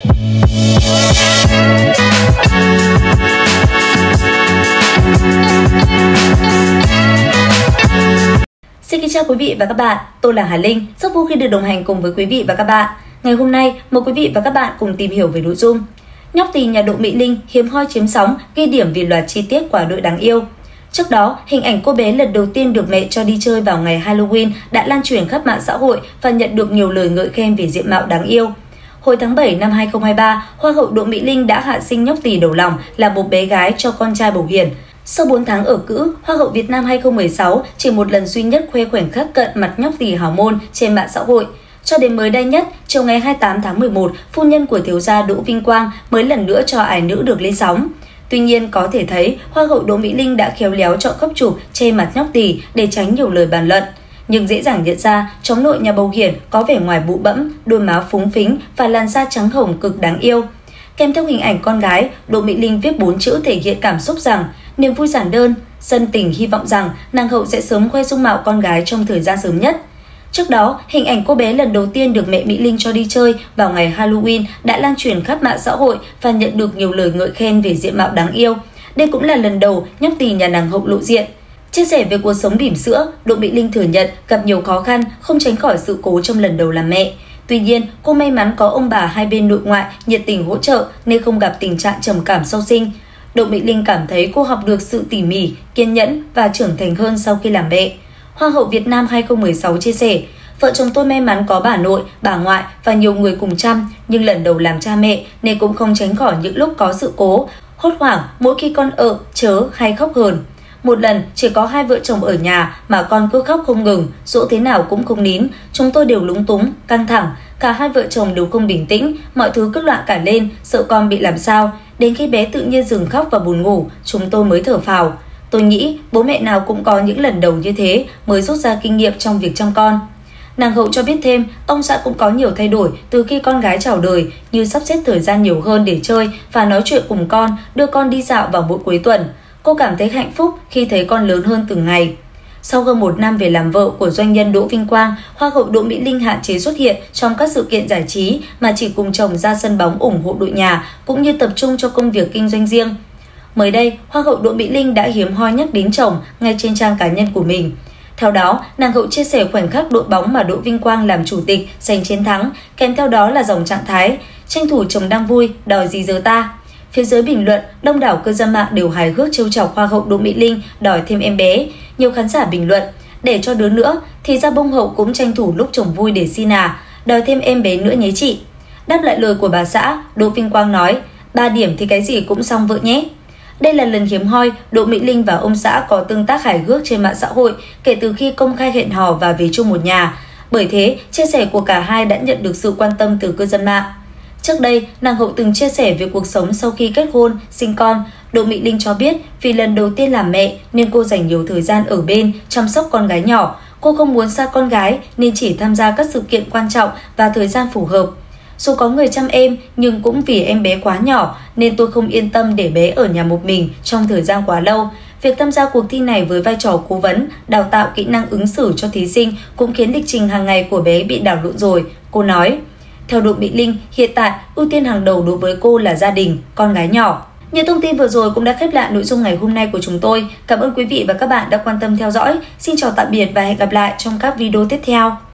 Xin kính chào quý vị và các bạn, tôi là Hà Linh, rất vui khi được đồng hành cùng với quý vị và các bạn. Ngày hôm nay, mời quý vị và các bạn cùng tìm hiểu về nội dung nhóc tỳ nhà Đỗ Mỹ Linh hiếm hoi chiếm sóng, ghi điểm vì loạt chi tiết quả đội đáng yêu. Trước đó, hình ảnh cô bé lần đầu tiên được mẹ cho đi chơi vào ngày Halloween đã lan truyền khắp mạng xã hội và nhận được nhiều lời ngợi khen về diện mạo đáng yêu. Hồi tháng 7 năm 2023, Hoa hậu Đỗ Mỹ Linh đã hạ sinh nhóc tỳ đầu lòng là một bé gái cho con trai Bầu Hiền. Sau 4 tháng ở cữ, Hoa hậu Việt Nam 2016 chỉ một lần duy nhất khoe khoảnh khắc cận mặt nhóc tỳ hào môn trên mạng xã hội. Cho đến mới đây nhất, chiều ngày 28 tháng 11, phu nhân của thiếu gia Đỗ Vinh Quang mới lần nữa cho ải nữ được lên sóng. Tuy nhiên, có thể thấy Hoa hậu Đỗ Mỹ Linh đã khéo léo chọn góc chụp che mặt nhóc tỳ để tránh nhiều lời bàn luận. Nhưng dễ dàng nhận ra, cháu nội nhà Bầu Hiền có vẻ ngoài bụ bẫm, đôi má phúng phính và làn da trắng hồng cực đáng yêu. Kèm theo hình ảnh con gái, Đỗ Mỹ Linh viết 4 chữ thể hiện cảm xúc rằng niềm vui giản đơn, dân tình hy vọng rằng nàng hậu sẽ sớm khoe dung mạo con gái trong thời gian sớm nhất. Trước đó, hình ảnh cô bé lần đầu tiên được mẹ Mỹ Linh cho đi chơi vào ngày Halloween đã lan truyền khắp mạng xã hội và nhận được nhiều lời ngợi khen về diện mạo đáng yêu. Đây cũng là lần đầu nhóc tỳ nhà nàng hậu lộ diện. Chia sẻ về cuộc sống bỉm sữa, Đỗ Mỹ Linh thừa nhận gặp nhiều khó khăn, không tránh khỏi sự cố trong lần đầu làm mẹ. Tuy nhiên, cô may mắn có ông bà hai bên nội ngoại nhiệt tình hỗ trợ nên không gặp tình trạng trầm cảm sau sinh. Đỗ Mỹ Linh cảm thấy cô học được sự tỉ mỉ, kiên nhẫn và trưởng thành hơn sau khi làm mẹ. Hoa hậu Việt Nam 2016 chia sẻ, vợ chồng tôi may mắn có bà nội, bà ngoại và nhiều người cùng chăm, nhưng lần đầu làm cha mẹ nên cũng không tránh khỏi những lúc có sự cố, hốt hoảng mỗi khi con chớ hay khóc hờn. Một lần chỉ có 2 vợ chồng ở nhà mà con cứ khóc không ngừng, dỗ thế nào cũng không nín, chúng tôi đều lúng túng, căng thẳng, cả 2 vợ chồng đều không bình tĩnh, mọi thứ cứ loạn cả lên, sợ con bị làm sao. Đến khi bé tự nhiên dừng khóc và buồn ngủ, chúng tôi mới thở phào. Tôi nghĩ bố mẹ nào cũng có những lần đầu như thế mới rút ra kinh nghiệm trong việc chăm con. Nàng hậu cho biết thêm, ông xã cũng có nhiều thay đổi từ khi con gái chào đời, như sắp xếp thời gian nhiều hơn để chơi và nói chuyện cùng con, đưa con đi dạo vào mỗi cuối tuần. Cô cảm thấy hạnh phúc khi thấy con lớn hơn từng ngày. Sau hơn 1 năm về làm vợ của doanh nhân Đỗ Vinh Quang, Hoa hậu Đỗ Mỹ Linh hạn chế xuất hiện trong các sự kiện giải trí mà chỉ cùng chồng ra sân bóng ủng hộ đội nhà cũng như tập trung cho công việc kinh doanh riêng. Mới đây, Hoa hậu Đỗ Mỹ Linh đã hiếm hoi nhắc đến chồng ngay trên trang cá nhân của mình. Theo đó, nàng hậu chia sẻ khoảnh khắc đội bóng mà Đỗ Vinh Quang làm chủ tịch giành chiến thắng, kèm theo đó là dòng trạng thái tranh thủ chồng đang vui, đòi gì giờ ta. Phía dưới bình luận, đông đảo cư dân mạng đều hài hước trêu chọc Hoa hậu Đỗ Mỹ Linh đòi thêm em bé. Nhiều khán giả bình luận, để cho đứa nữa thì ra bông hậu cũng tranh thủ lúc chồng vui để xin đòi thêm em bé nữa nhé chị. Đáp lại lời của bà xã, Đỗ Vinh Quang nói, 3 điểm thì cái gì cũng xong vợ nhé. Đây là lần hiếm hoi Đỗ Mỹ Linh và ông xã có tương tác hài hước trên mạng xã hội kể từ khi công khai hẹn hò và về chung một nhà. Bởi thế, chia sẻ của cả hai đã nhận được sự quan tâm từ cư dân mạng. Trước đây, nàng hậu từng chia sẻ về cuộc sống sau khi kết hôn, sinh con. Đỗ Mỹ Linh cho biết vì lần đầu tiên làm mẹ nên cô dành nhiều thời gian ở bên chăm sóc con gái nhỏ. Cô không muốn xa con gái nên chỉ tham gia các sự kiện quan trọng và thời gian phù hợp. Dù có người chăm em nhưng cũng vì em bé quá nhỏ nên tôi không yên tâm để bé ở nhà một mình trong thời gian quá lâu. Việc tham gia cuộc thi này với vai trò cố vấn, đào tạo kỹ năng ứng xử cho thí sinh cũng khiến lịch trình hàng ngày của bé bị đảo lộn rồi, cô nói. Theo Đỗ Mỹ Linh, hiện tại ưu tiên hàng đầu đối với cô là gia đình, con gái nhỏ. Những thông tin vừa rồi cũng đã khép lại nội dung ngày hôm nay của chúng tôi. Cảm ơn quý vị và các bạn đã quan tâm theo dõi. Xin chào tạm biệt và hẹn gặp lại trong các video tiếp theo.